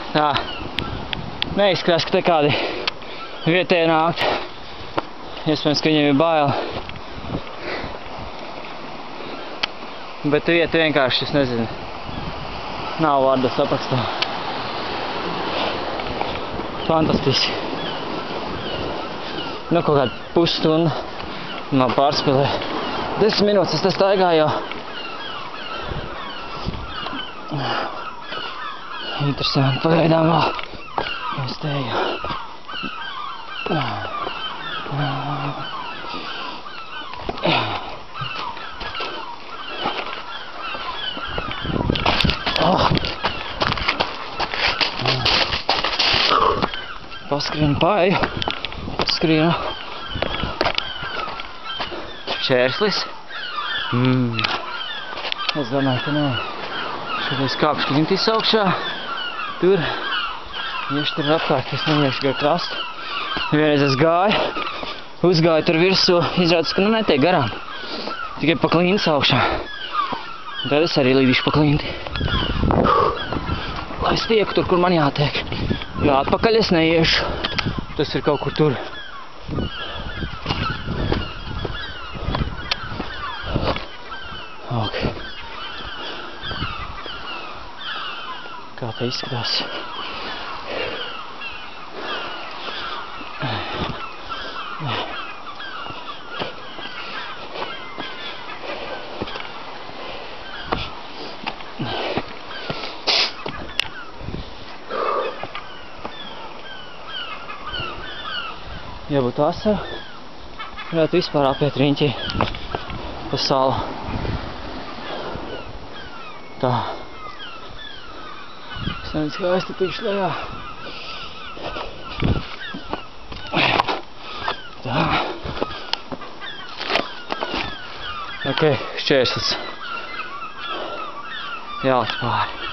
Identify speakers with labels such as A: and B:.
A: Tā. Neizskatās, ka te kādi vietēji nākt. Iespējams, ka viņiem ir bail. Bet vieta vienkārši, es nezinu, nav vārdos aprakstā. Fantastiski. Nu, kaut kāda pusstunda man pārspēlē. 10 minūtes es te staigāju jau. Interesanti, pagaidām vēl. Es teju. Paskrienu paeju. Paskrienu. Šērslis. Es domāju, ka nē. Šoreiz kāpšu klintīs augšā. Tur. Iešu tur apkārt, es neiešu gar krastu. Vienreiz es gāju. Uzgāju tur virsū. Izrādās, ka nu netiek garām. Tikai pa klintis augšā. Tad es arī līdīšu pa klinti. Lai es tieku tur, kur man jātiek. Jo atpakaļ es neiešu. Tas ir kaut kur tur. Ok. Kā te izskatās? Ja būtu vasara, varētu vispār apiet riņķī pa salu. Tā. Es nezinu, kā es te tikšu lejā. Tā. Ok, šķērslis. Jāliek pāri.